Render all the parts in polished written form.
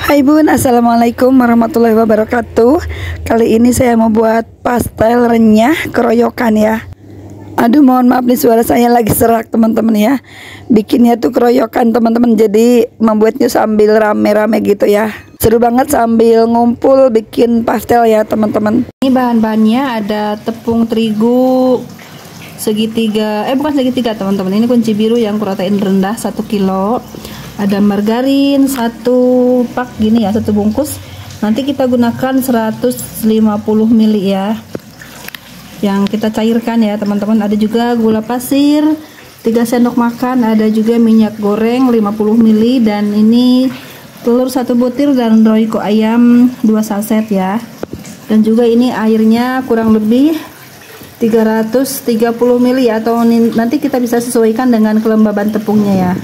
Hai Bun, Assalamualaikum warahmatullahi wabarakatuh. Kali ini saya mau buat pastel renyah keroyokan ya. Aduh, mohon maaf nih, suara saya lagi serak teman-teman ya. Bikinnya tuh keroyokan teman-teman, jadi membuatnya sambil rame-rame gitu ya. Seru banget sambil ngumpul bikin pastel ya teman-teman. Ini bahan-bahannya ada tepung terigu segitiga, bukan segitiga teman-teman. Ini kunci biru yang protein rendah 1 kilo. Ada margarin 1 pak gini ya, 1 bungkus. Nanti kita gunakan 150 ml ya, yang kita cairkan ya teman-teman. Ada juga gula pasir 3 sendok makan, ada juga minyak goreng 50 ml, dan ini telur 1 butir dan royco ayam 2 saset ya. Dan juga ini airnya kurang lebih 330 ml ya, atau nanti kita bisa sesuaikan dengan kelembaban tepungnya ya.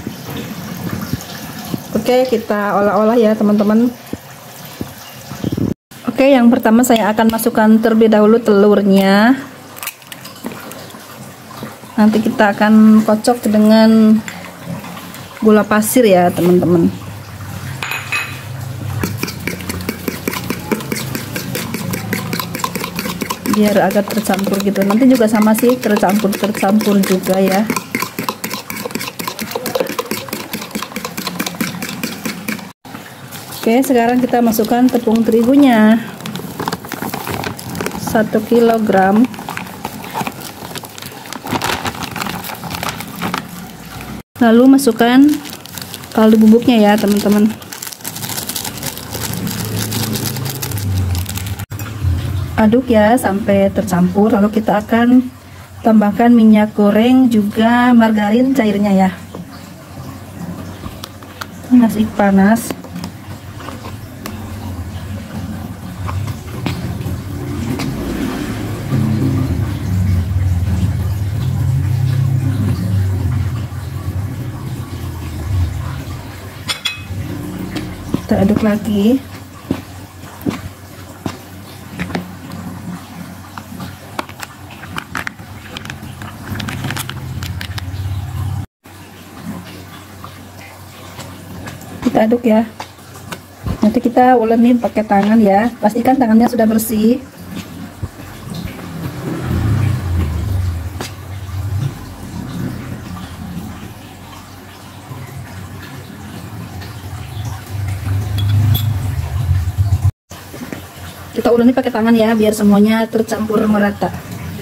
Oke, kita olah-olah ya teman-teman. Oke, yang pertama saya akan masukkan terlebih dahulu telurnya. Nanti kita akan kocok dengan gula pasir ya teman-teman. Biar agak tercampur gitu. Nanti juga sama sih, tercampur juga ya. Oke, sekarang kita masukkan tepung terigunya 1 kg. Lalu masukkan kaldu bubuknya ya teman-teman. Aduk ya sampai tercampur. Lalu kita akan tambahkan minyak goreng juga margarin cairnya ya. Masih panas. Kita aduk lagi. Kita aduk ya. Nanti kita ulemin pakai tangan ya. Pastikan tangannya sudah bersih. Kita uleni pakai tangan ya, biar semuanya tercampur merata.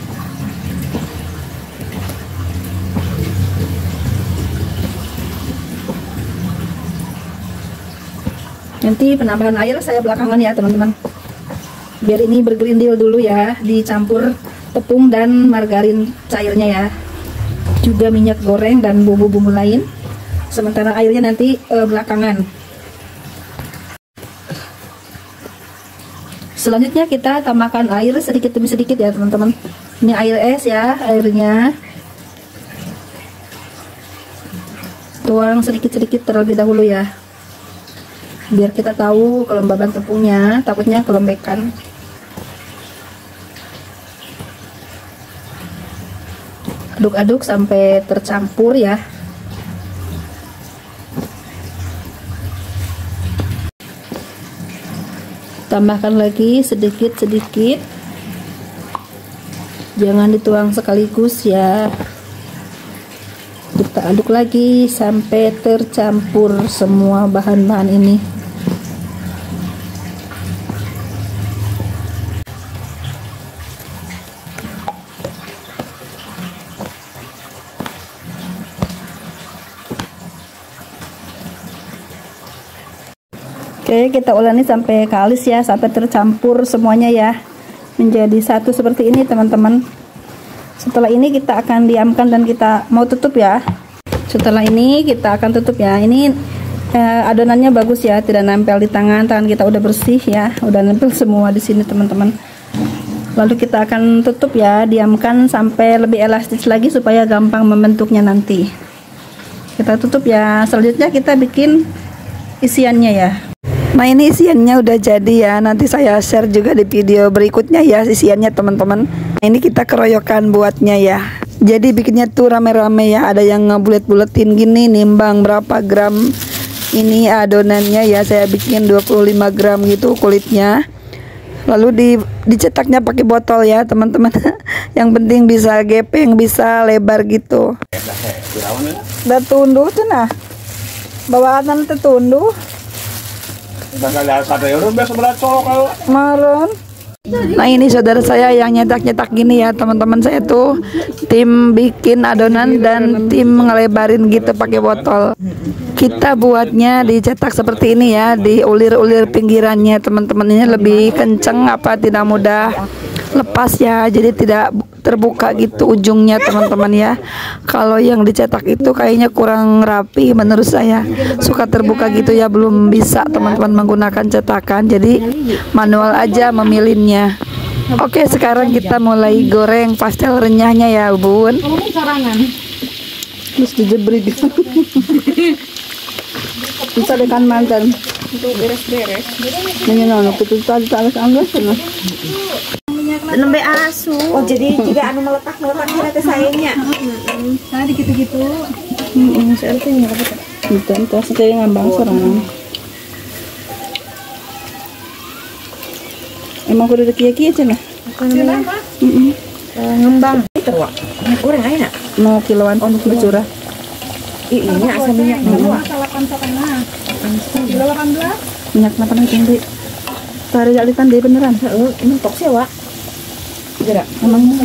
Nanti penambahan air saya belakangan ya teman-teman. Biar ini bergerindil dulu ya, dicampur tepung dan margarin cairnya ya. Juga minyak goreng dan bumbu-bumbu lain. Sementara airnya nanti belakangan. Selanjutnya kita tambahkan air sedikit demi sedikit ya teman-teman. Ini air es ya, airnya. Tuang sedikit-sedikit terlebih dahulu ya. Biar kita tahu kelembaban tepungnya, takutnya kelembekan. Aduk-aduk sampai tercampur ya. Tambahkan lagi sedikit-sedikit, jangan dituang sekaligus ya. Kita aduk lagi sampai tercampur semua bahan-bahan ini. Oke, kita uleni sampai kalis ya, sampai tercampur semuanya ya, menjadi satu seperti ini teman-teman. Setelah ini kita akan diamkan dan kita mau tutup ya. Setelah ini kita akan tutup ya. Ini adonannya bagus ya, tidak nempel di tangan kita udah bersih ya, udah nempel semua di sini teman-teman. Lalu kita akan tutup ya, diamkan sampai lebih elastis lagi supaya gampang membentuknya nanti. Kita tutup ya. Selanjutnya kita bikin isiannya ya. Nah, ini isiannya udah jadi ya, nanti saya share juga di video berikutnya ya isiannya teman-teman. Ini kita keroyokan buatnya ya. Jadi bikinnya tuh rame-rame ya, ada yang ngebulet-buletin gini, nimbang berapa gram Ini adonannya ya, saya bikin 25 gram gitu kulitnya. Lalu dicetaknya pakai botol ya teman-teman. Yang penting bisa gepeng, bisa lebar gitu. Udah tunduh tuh nah. Bawaan tertunduh. Maron. Nah ini saudara saya yang nyetak-nyetak gini ya teman-teman, saya tuh tim bikin adonan dan tim ngelebarin gitu pakai botol. Kita buatnya dicetak seperti ini ya, diulir-ulir pinggirannya teman-teman, ini lebih kenceng apa tidak mudah lepas ya, jadi tidak terbuka gitu ujungnya teman-teman ya. Kalau yang dicetak itu kayaknya kurang rapi menurut saya, suka terbuka gitu ya, belum bisa teman-teman menggunakan cetakan, jadi manual aja memilinnya. Oke, sekarang kita mulai goreng pastel renyahnya ya bun. Terus dijebrit gitu. Bisa dekan mantan untuk beres-beres. Ini nono itu tadi salah anggas sana. Nembe asu. Oh jadi juga anu meletak nanti sayangnya. Tadi gitu-gitu. Saya tanya apa tuh? Itu terus saya ngambang sorangan. Emang kudu deki-deki aja nah. Kenapa? Ngembang. Itu wak. Goreng aja nak. Mau kiloan bercurah. Ini asam minyak. Kilo 18. Minyak apa nih tinggi? Tari jalitan deh beneran. Ini tok sih wak. Gerak. Emangnya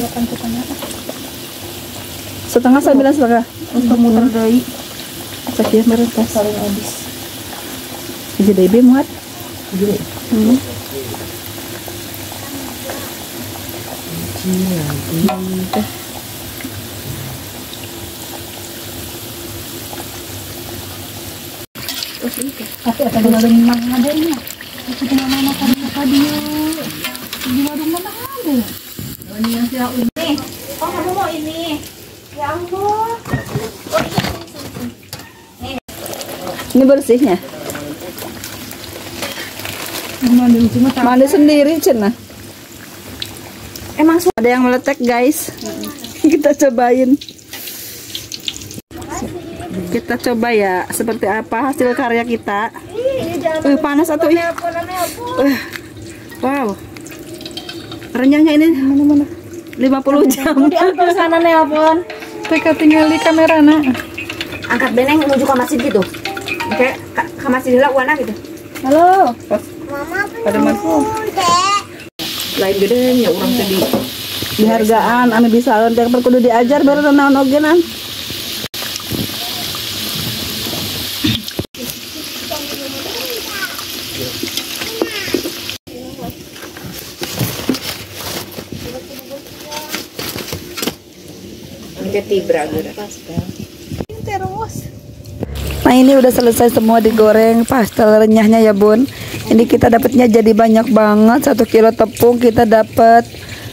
setengah saya bilang setengah. Untuk muter dari. Sakit meretas. Saling habis. Jadi baby muat. Jadi. Tapi ada warung mana adanya? Aku cuma mau makan tadi di warung mana ada? Ini yang siap ini. Oh kamu mau ini? Ya ampun. Ini bersihnya. Mandi sendiri cina. Emang ada yang meletek guys. Kita cobain. Kita coba ya seperti apa hasil karya kita. Panas atau ini? Wow. Renyahnya ini 50 jam. diambil sana nelpon. Teka tinggal di kamera nak. Angkat beneng menuju ke masjid gitu. Oke, ke masjid dulu wana gitu. Halo. Pada masuk. Lain gedenya orang tadi. Dihargaan anu bisa lontek perkudu diajar baru naon ogenan. Terus. Nah ini udah selesai semua digoreng pastel renyahnya ya bun. Ini kita dapatnya jadi banyak banget, 1 kilo tepung kita dapat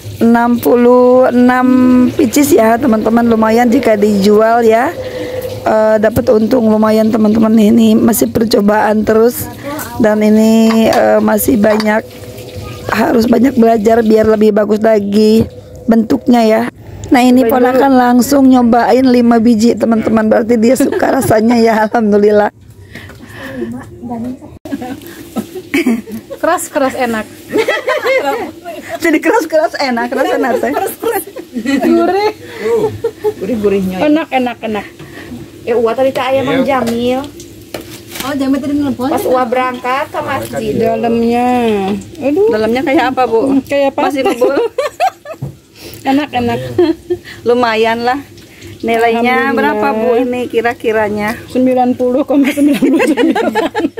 66 pieces ya teman-teman, lumayan jika dijual ya. Dapat untung lumayan teman-teman. Ini masih percobaan terus dan ini masih banyak, harus banyak belajar biar lebih bagus lagi bentuknya ya. Nah ini ponakan langsung nyobain 5 biji teman-teman, berarti dia suka rasanya ya. Alhamdulillah. Keras enak. Jadi keras enak rasanya teh. Gurih-gurihnya. Enak. Uwa tadi tak ayam Mang Jamil. Oh, Jamil tadi nelpon. Pas Uwa berangkat ke masjid. Dalamnya. Aduh, Dalamnya kayak apa bu? kayak apa? Masih ngebul. Enak. Lumayan lah. Nilainya Alhamdulillah. berapa bu ini kira-kiranya? 90,99.